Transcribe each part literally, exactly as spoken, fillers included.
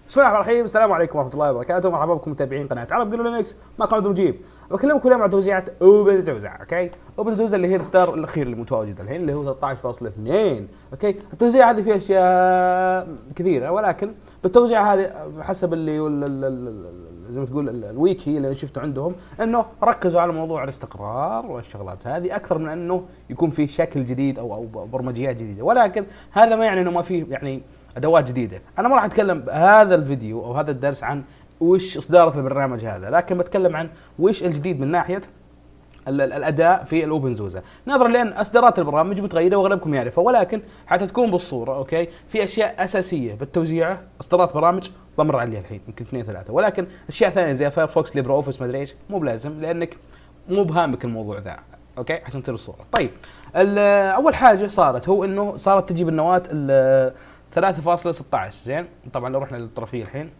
بسم الله الرحمن الرحيم. السلام عليكم ورحمه الله وبركاته. مرحبا بكم متابعين قناه عرب قولوا لينكس. معكم عبد المجيب. بكلمكم اليوم عن توزيعه اوبن زوزة. اوكي، اوبن زوزة اللي هي الستار الاخير اللي متواجد الحين اللي هو ثلاثة عشر فاصلة اثنين. اوكي، التوزيع هذه فيها اشياء كثيره، ولكن بالتوزيع هذه حسب اللي زي ما تقول الويكي اللي شفته عندهم انه ركزوا على موضوع الاستقرار والشغلات هذه اكثر من انه يكون في شكل جديد او او برمجيات جديده، ولكن هذا ما يعني انه ما فيه يعني ادوات جديده. انا ما راح اتكلم بهذا الفيديو او هذا الدرس عن وش اصداره البرنامج هذا، لكن بتكلم عن وش الجديد من ناحيه الاداء في الاوبن زوزة، نظرا لان اصدارات البرامج متغيره واغلبكم يعرفها، ولكن حتى تكون بالصوره. اوكي، في اشياء اساسيه بالتوزيع اصدارات برامج بمر عليها الحين يمكن اثنين ثلاثه، ولكن اشياء ثانيه زي فايرفوكس ليبر اوفيس ما ادري ايش مو بلازم لانك مو بهامك الموضوع ذا. اوكي، عشان تصير الصوره. طيب، اول حاجه صارت هو انه صارت تجيب النواه ثلاثة فاصلة ستة عشر. زين، طبعا لو رحنا للطرفيه الحين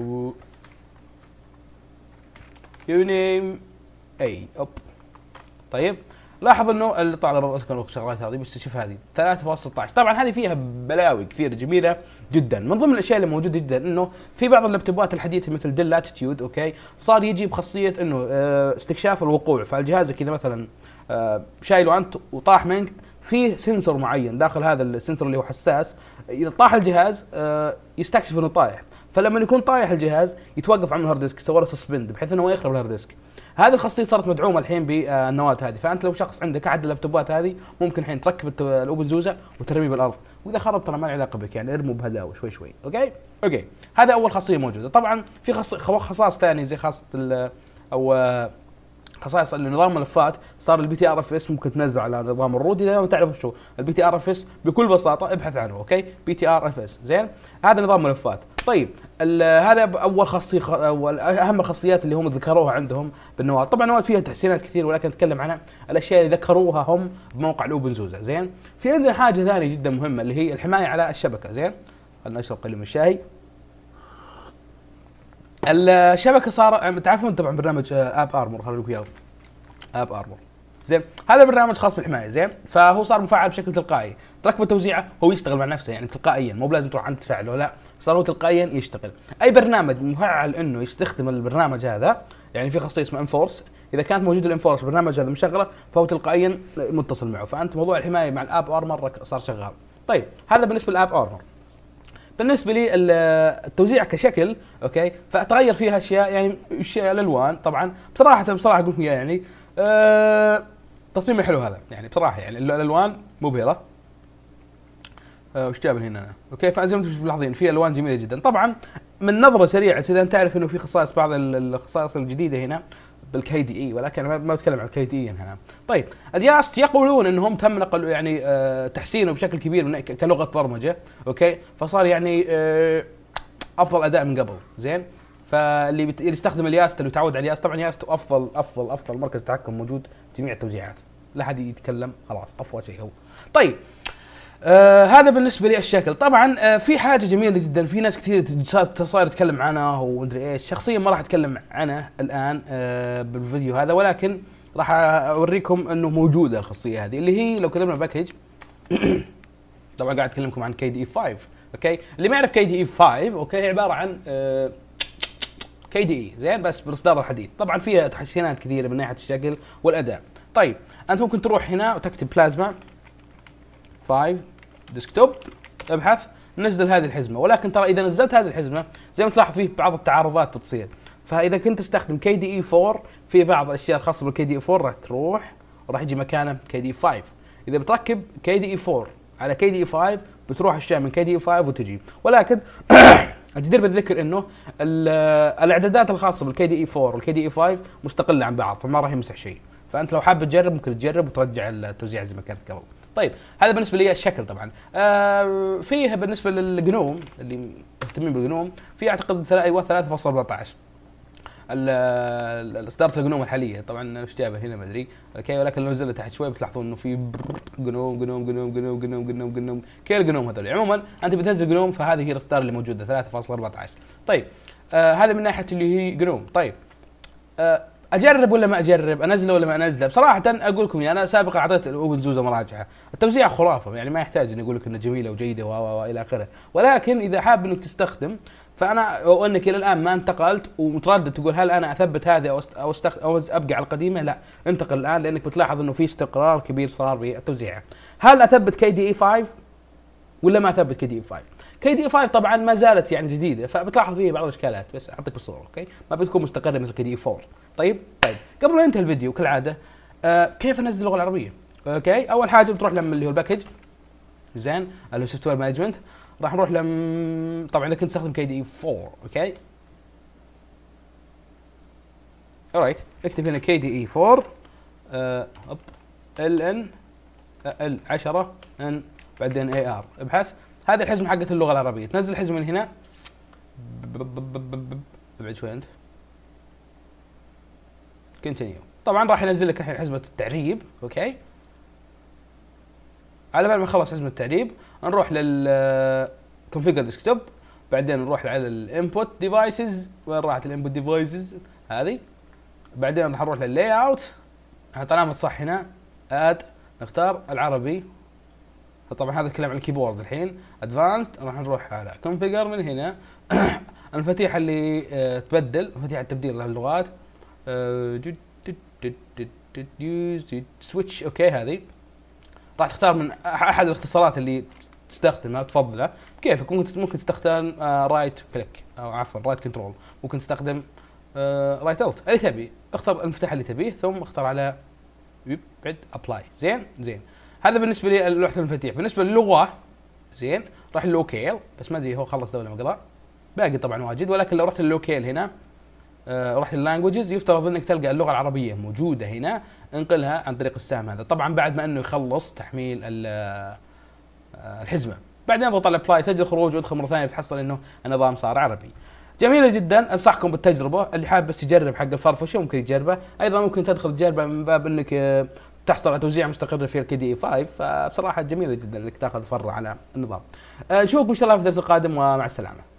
يو نيم اي اوب. طيب، لاحظ انه اللي طبعا اذكر الشغلات هذه، بس شوف هذه ثلاثة فاصلة ستة عشر. طبعا هذه فيها بلاوي كثير جميله جدا. من ضمن الاشياء اللي موجوده جدا انه في بعض اللابتوبات الحديثه مثل ديل لاتيتيود اوكي صار يجي بخاصيه انه استكشاف الوقوع. فالجهاز كذا مثلا شايله انت وطاح منك، فيه سنسور معين داخل هذا السنسور اللي هو حساس، اذا طاح الجهاز يستكشف انه طايح، فلما يكون طايح الجهاز يتوقف عنه الهارد ديسك، يسوي له سسبند بحيث انه ما يخرب الهارد ديسك. هذه الخاصيه صارت مدعومه الحين بالنواه هذه، فانت لو شخص عندك احد اللابتوبات هذه ممكن الحين تركب الاوبن زوزة وترميه بالارض، واذا خرب ترى ما له علاقه بك، يعني ارموا بهداوه شوي شوي. اوكي اوكي، هذا اول خاصيه موجوده. طبعا في خصائص ثانيه زي خاصه او خصائص نظام ملفات. صار البي تي ار اف اس ممكن تنزله على نظام الروت. اذا ما تعرف شو البي تي ار اف اس بكل بساطه ابحث عنه. اوكي، بي تي ار اف اس. زين، هذا نظام ملفات. طيب، هذا اول خاصيه اول اهم الخاصيات اللي هم ذكروها عندهم بالنواه. طبعا النواه فيها تحسينات كثير، ولكن نتكلم عن الاشياء اللي ذكروها هم بموقع الاوبن زوزة. زين، في عندنا حاجه ثانيه جدا مهمه اللي هي الحمايه على الشبكه. زين، خلنا نشرب قليل من الشاي. الشبكه صار تعرفون طبعا برنامج اب ارمور، خلينا نقول اب ارمور. زين، هذا برنامج خاص بالحمايه. زين، فهو صار مفعل بشكل تلقائي، تركب التوزيعه هو يشتغل مع نفسه يعني تلقائيا، مو بلازم تروح انت تفعله، لا صار هو تلقائيا يشتغل. اي برنامج مفعل انه يستخدم البرنامج هذا، يعني في خاصيه اسمها انفورس، اذا كانت موجوده الانفورس البرنامج هذا مشغله فهو تلقائيا متصل معه، فانت موضوع الحمايه مع الاب ارمور صار شغال. طيب، هذا بالنسبه للاب ارمور. بالنسبه لي التوزيع كشكل اوكي فتغير فيها اشياء، يعني اشياء الالوان. طبعا بصراحه بصراحه اقول لكم يعني أه تصميمه حلو هذا، يعني بصراحه يعني الالوان مبهره. أه وش جاب هنا أنا؟ اوكي، فزي ما انتم ملاحظين في الوان جميله جدا. طبعا من نظره سريعه اذا انت تعرف انه في خصائص بعض الخصائص الجديده هنا بالكي دي اي، ولكن انا ما بتكلم عن الكي دي اي هنا. طيب، الياست يقولون انهم تم نقل يعني أه تحسينه بشكل كبير من كلغه برمجه. اوكي، فصار يعني أه افضل اداء من قبل. زين، فاللي بت... يستخدم الياست اللي تعود على الياست، طبعا ياست افضل افضل افضل مركز تحكم موجود في جميع التوزيعات، لا حد يتكلم، خلاص افضل شيء هو. طيب، آه هذا بالنسبه لي الشكل. طبعا آه في حاجه جميله جدا، في ناس كثير صار يتكلم عنها ومدري ايش، شخصيا ما راح اتكلم عنه الان آه بالفيديو هذا، ولكن راح اوريكم انه موجوده الخاصيه هذه اللي هي لو كتبنا باكج طبعا قاعد اكلمكم عن كي دي اي خمسة. اوكي، اللي ما يعرف كي دي اي خمسة اوكي عباره عن آه كي دي اي زين بس بالاصدار الحديث. طبعا فيها تحسينات كثيره من ناحيه الشكل والاداء. طيب، انت ممكن تروح هنا وتكتب بلازما خمسة ديسكتوب، ابحث نزل هذه الحزمه، ولكن ترى اذا نزلت هذه الحزمه زي ما تلاحظ فيه بعض التعارضات بتصير. فاذا كنت تستخدم كي دي اي أربعة في بعض الاشياء الخاصه بالكي دي اي أربعة راح تروح وراح يجي مكانه كي دي اي خمسة. اذا بتركب كي دي اي أربعة على كي دي اي خمسة بتروح اشياء من كي دي اي خمسة وتجي، ولكن الجدير بالذكر انه الاعدادات الخاصه بالكي دي اي أربعة والكي دي اي خمسة مستقله عن بعض، فما راح يمسح شيء. فانت لو حابب تجرب ممكن تجرب وترجع التوزيع زي ما كانت قبل. طيب، هذا بالنسبه لي الشكل. طبعا آه فيه بالنسبه للجنوم اللي مهتمين بالجنوم، في اعتقد ايوه ثلاثة فاصلة أربعة عشر الاصدار الجنوم الحاليه. طبعا ايش جابه هنا ما ادري. اوكي، ولكن لو نزلنا تحت شوي بتلاحظون انه في جنوم جنوم جنوم جنوم جنوم جنوم جنوم كل الجنوم هذول. عموما انت بتنزل جنوم فهذه هي الاصدار اللي موجوده ثلاثة فاصلة أربعة عشر. طيب، آه هذا من ناحيه اللي هي جنوم. طيب، آه اجرب ولا ما اجرب، انزله ولا ما انزله؟ بصراحه اقول لكم يعني انا سابقا اعطيت الاوبن زوزة مراجعه، التوزيع خرافه، يعني ما يحتاج اني اقول لك انه جميله وجيده والى اخره، ولكن اذا حاب انك تستخدم فانا وانك الى الان ما انتقلت ومتردد تقول هل انا اثبت هذه او او, استخ... أو ابقى على القديمه، لا انتقل الان لانك بتلاحظ انه في استقرار كبير صار بالتوزيع. هل اثبت كي دي اي خمسة ولا ما اثبت كي دي اي خمسة؟ كي دي اي خمسة طبعا ما زالت يعني جديده، فبتلاحظ فيها بعض الاشكالات، بس اعطيك بالصوره اوكي، ما بتكون مستقره مثل كي دي اي أربعة. طيب طيب قبل ما ينتهي الفيديو كالعاده آه كيف انزل اللغه العربيه؟ اوكي اول حاجه بتروح لما اللي هو الباكج، زين اللي هو سوفت وير مانجمنت، راح نروح لم طبعا اذا كنت تستخدم كي دي اي أربعة اوكي alright اكتب هنا كي دي اي أربعة آه ال ان ال عشرة ان بعدين اي ار، ابحث هذه الحزمه حقت اللغه العربيه، تنزل الحزمه من هنا ابعد شوي انت كونتينيو. طبعا راح ينزل لك الحين حزمه التعريب اوكي. على بال ما نخلص حزمه التعريب نروح لل كونفيجر ديسكتوب، بعدين نروح على الانبوت ديفايسز، وين راحت الانبوت ديفايسز هذه، بعدين راح نروح لللاي اوت، نحط علامه صح هنا اد، نختار العربي، طبعا هذا الكلام على الكيبورد. الحين ادفانسد راح نروح على كونفيجر، من هنا المفاتيح اللي أه تبدل، مفاتيح التبديل للغات يوز سويتش اوكي، هذه راح تختار من احد الاختصارات اللي تستخدمها تفضله كيفك. ممكن ممكن تستخدم آه رايت كليك او عفوا رايت كنترول، ممكن تستخدم آه رايت الت اللي تبي، اختار المفتاح اللي تبيه ثم اختار على بعد ابلاي. زين زين هذا بالنسبه للوحه المفاتيح. بالنسبه للغه زين راح اللوكيل، بس ما ادري هو خلص دوله مقطع، باقي طبعا واجد، ولكن لو رحت اللوكيل هنا آه رحت اللانجوجز، يفترض انك تلقى اللغه العربيه موجوده هنا، انقلها عن طريق السهم هذا، طبعا بعد ما انه يخلص تحميل الحزمه. بعدين اضغط على ابلاي، سجل خروج وادخل مره ثانيه بتحصل انه النظام صار عربي. جميله جدا، انصحكم بالتجربه، اللي حاب بس يجرب حق الفرفشه ممكن يجربه، ايضا ممكن تدخل تجربه من باب انك تحصل على توزيع مستقر في الكي دي اي خمسة، فبصراحه جميله جدا انك تاخذ فره على النظام. نشوفكم ان شاء الله في الدرس القادم ومع السلامه.